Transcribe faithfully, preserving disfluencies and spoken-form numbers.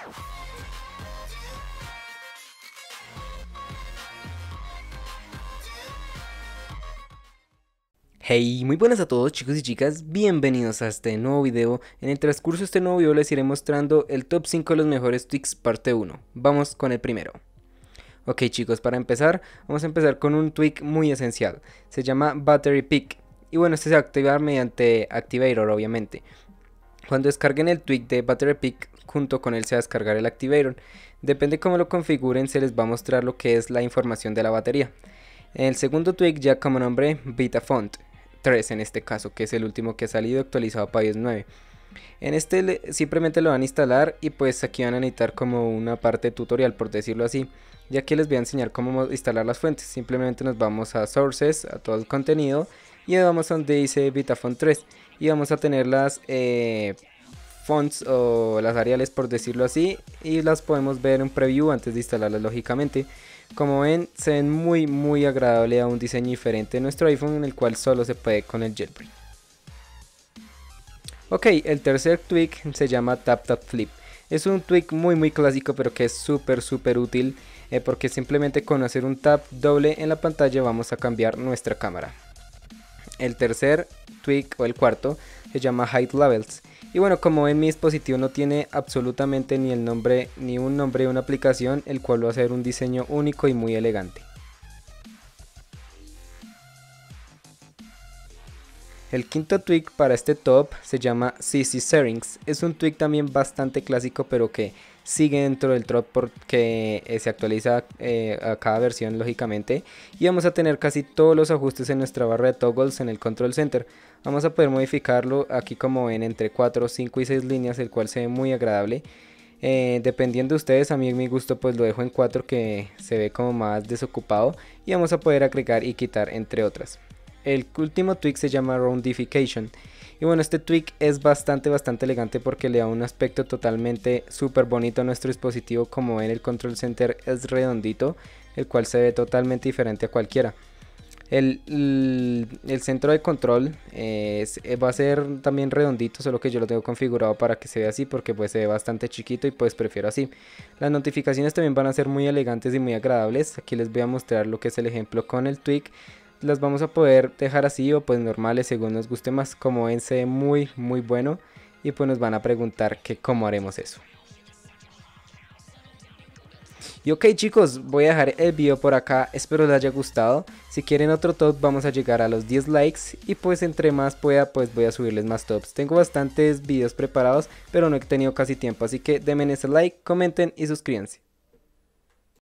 Hey, muy buenas a todos chicos y chicas, bienvenidos a este nuevo video. En el transcurso de este nuevo video les iré mostrando el top cinco de los mejores tweaks parte uno. Vamos con el primero. Ok chicos, para empezar, vamos a empezar con un tweak muy esencial. Se llama Battery Peak. Y bueno, este se va a activar mediante Activator obviamente. Cuando descarguen el tweak de Battery Peak, junto con él se va a descargar el Activator. Depende cómo lo configuren, se les va a mostrar lo que es la información de la batería. El segundo tweak ya como nombre Vitafont tres en este caso, que es el último que ha salido actualizado para iOS nueve. En este le, simplemente lo van a instalar y pues aquí van a necesitar como una parte tutorial, por decirlo así, ya que les voy a enseñar cómo instalar las fuentes. Simplemente nos vamos a Sources, a todo el contenido, y vamos a donde dice Vitafont tres y vamos a tener las eh, fonts o las ariales, por decirlo así, y las podemos ver en preview antes de instalarlas lógicamente. Como ven, se ven muy muy agradable a un diseño diferente de nuestro iPhone, en el cual solo se puede con el jailbreak. Ok, el tercer tweak se llama Tap Tap Flip. Es un tweak muy muy clásico, pero que es súper súper útil, eh, porque simplemente con hacer un tap doble en la pantalla vamos a cambiar nuestra cámara. El tercer tweak, o el cuarto, se llama Height Levels. Y bueno, como ven, mi dispositivo no tiene absolutamente ni el nombre, ni un nombre de una aplicación, el cual va a ser un diseño único y muy elegante. El quinto tweak para este top se llama C C Settings. Es un tweak también bastante clásico, pero que sigue dentro del top porque eh, se actualiza eh, a cada versión lógicamente, y vamos a tener casi todos los ajustes en nuestra barra de toggles en el control center. Vamos a poder modificarlo aquí, como ven, entre cuatro, cinco y seis líneas, el cual se ve muy agradable. Eh, dependiendo de ustedes, a mí en mi gusto pues lo dejo en cuatro, que se ve como más desocupado, y vamos a poder agregar y quitar entre otras. El último tweak se llama Roundification. Y bueno, este tweak es bastante bastante elegante porque le da un aspecto totalmente súper bonito a nuestro dispositivo. Como ven, el control center es redondito, el cual se ve totalmente diferente a cualquiera. El, el, el centro de control es, va a ser también redondito, solo que yo lo tengo configurado para que se vea así, porque pues se ve bastante chiquito y pues prefiero así. Las notificaciones también van a ser muy elegantes y muy agradables. Aquí les voy a mostrar lo que es el ejemplo con el tweak. Las vamos a poder dejar así o pues normales, según nos guste más. Como ven, se ve muy muy bueno, y pues nos van a preguntar que cómo haremos eso. Y ok chicos, voy a dejar el video por acá, espero les haya gustado. Si quieren otro top, vamos a llegar a los diez likes, y pues entre más pueda pues voy a subirles más tops. Tengo bastantes videos preparados, pero no he tenido casi tiempo, así que denme ese like, comenten y suscríbanse.